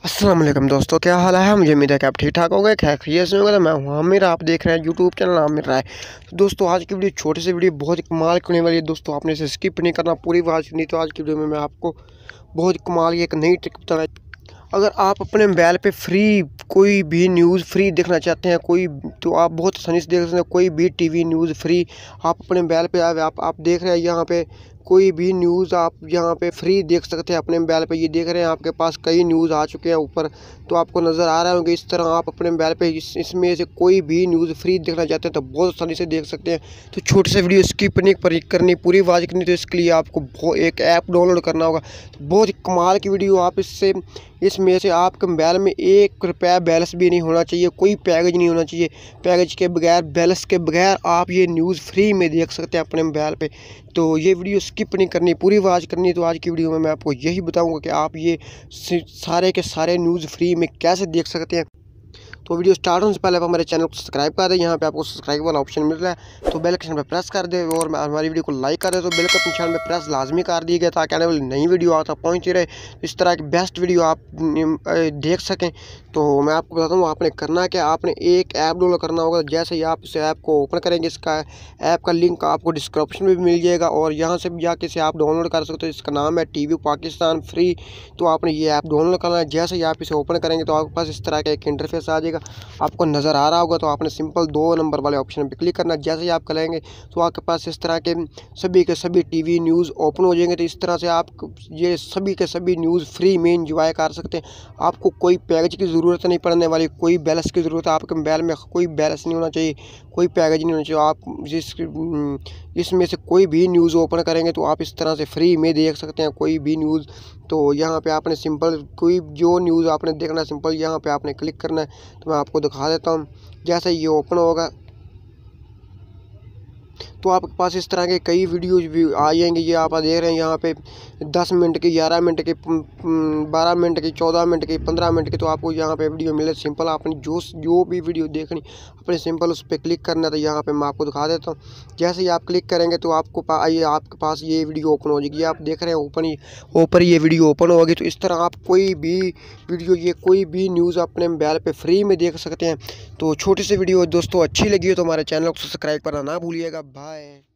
अस्सलाम वालेकुम दोस्तों, क्या हाल है। मुझे उम्मीद है कि आप ठीक ठाक होंगे, खैर खैरियत से होंगे। तो मैं हूँ आमिर, आप देख रहे हैं यूट्यूब चैनल आमिर राय। तो दोस्तों आज की वीडियो छोटी सी वीडियो बहुत ही कमाल की होने वाली है। दोस्तों आपने इसे स्किप नहीं करना, पूरी वॉच करनी। तो आज की वीडियो में मैं आपको बहुत कमाल की एक नई ट्रिक बताना। अगर आप अपने मोबाइल पे फ्री कोई भी न्यूज़ फ्री देखना चाहते हैं तो आप बहुत आसानी से देख सकते हैं। कोई भी टीवी न्यूज़ फ्री आप अपने मोबाइल पे आप देख रहे हैं। यहाँ पे कोई भी न्यूज़ आप यहाँ पे फ्री देख सकते हैं अपने मोबाइल पे। ये देख रहे हैं आपके पास कई न्यूज़ आ चुके हैं ऊपर, तो आपको नज़र आ रहा होगा। इस तरह आप अपने मोबाइल पे इसमें से कोई भी न्यूज़ फ्री देखना चाहते हैं तो बहुत आसानी से देख सकते हैं। तो छोटे से वीडियो स्किप नहीं करनी, पूरी आवाज़ करनी। तो इसके लिए आपको एक ऐप डाउनलोड करना होगा। तो बहुत ही कमाल की वीडियो आप इसमें से आपके मोबाइल में ₹1 बैलेंस भी नहीं होना चाहिए, कोई पैकेज नहीं होना चाहिए। पैकेज के बगैर, बैलेंस के बगैर आप ये न्यूज़ फ्री में देख सकते हैं अपने मोबाइल पे। तो ये वीडियो स्किप नहीं करनी, पूरी आवाज़ करनी। तो आज की वीडियो में मैं आपको यही बताऊंगा कि आप ये सारे के सारे न्यूज़ फ्री में कैसे देख सकते हैं। तो वीडियो स्टार्ट होने से पहले आप हमारे चैनल को सब्सक्राइब कर दें। यहाँ पे आपको सब्सक्राइब वाला ऑप्शन मिल रहा है, तो बेल के निशान पर प्रेस कर दें और हमारी वीडियो को लाइक कर दें। तो बेल के निशान पर प्रेस लाजमी कर दिए गए ताकि आने वाली नई वीडियो आता पहुँचती रहे। इस तरह की बेस्ट वीडियो आप देख सकें। तो मैं आपको बताता हूँ आपने करना क्या। आपने एक ऐप डाउनलोड करना होगा। जैसे ही आप इस ऐप को ओपन करेंगे, इसका ऐप का लिंक आपको डिस्क्रिप्शन में भी मिल जाएगा और यहाँ से भी जाके इसे आप डाउनलोड कर सकते हो। इसका नाम है टीवी पाकिस्तान फ्री। तो आपने ये ऐप डाउनलोड करना है। जैसे ही आप इसे ओपन करेंगे तो आपके पास इस तरह का एक इंटरफेस आ जाएगा, आपको नज़र आ रहा होगा। तो आपने सिंपल 2 नंबर वाले ऑप्शन पर क्लिक करना है। जैसे ही आप करेंगे तो आपके पास इस तरह के सभी टीवी न्यूज़ ओपन हो जाएंगे। तो इस तरह से आप ये सभी के सभी न्यूज़ फ्री में इंजॉय कर सकते हैं। आपको कोई पैकेज की ज़रूरत नहीं पड़ने वाली, कोई बैलेंस की ज़रूरत है। आपके मोबाइल में कोई बैलेंस नहीं होना चाहिए, कोई पैकेज नहीं होना चाहिए। आप इसमें से कोई भी न्यूज़ ओपन करेंगे तो आप इस तरह से फ्री में देख सकते हैं कोई भी न्यूज़। तो यहाँ पे आपने सिंपल कोई जो न्यूज़ आपने देखना है, सिंपल यहाँ पे आपने क्लिक करना है। तो मैं आपको दिखा देता हूँ। जैसे ये ओपन होगा तो आपके पास इस तरह के कई वीडियोज़ भी आ जाएंगे। ये आप देख रहे हैं यहाँ पे 10 मिनट की, 11 मिनट की, 12 मिनट की, 14 मिनट की, 15 मिनट की। तो आपको यहाँ पे वीडियो मिले। सिंपल आपने जो भी वीडियो देखनी अपने सिंपल उस पर क्लिक करना। तो यहाँ पे मैं आपको दिखा देता हूँ। जैसे ही आप क्लिक करेंगे तो आपके पास ये वीडियो ओपन हो जाएगी। ये आप देख रहे हैं ऊपर ये वीडियो ओपन होगी। तो इस तरह आप कोई भी वीडियो, ये कोई भी न्यूज़ अपने मोबाइल पे फ्री में देख सकते हैं। तो छोटी सी वीडियो दोस्तों अच्छी लगी हो तो हमारे चैनल को सब्सक्राइब करना ना भूलिएगा। बाय।